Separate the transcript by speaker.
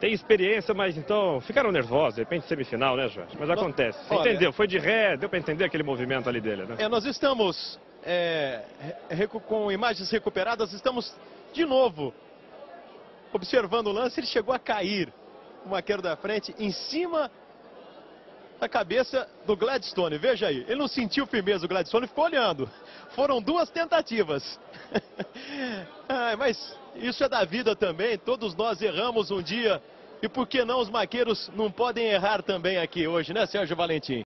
Speaker 1: tem experiência, mas então ficaram nervosos, de repente semifinal, né, Jorge? Mas acontece. Você entendeu? Foi de ré, deu para entender aquele movimento ali dele, né?
Speaker 2: Nós estamos com imagens recuperadas, estamos de novo observando o lance. Ele chegou a cair, o Maqueiro da frente, em cima da cabeça do Gladstone. Veja aí, ele não sentiu firmeza, o Gladstone ficou olhando. Foram 2 tentativas. Mas isso é da vida também, todos nós erramos um dia. E por que não os maqueiros não podem errar também aqui hoje, né, Sérgio Valentim?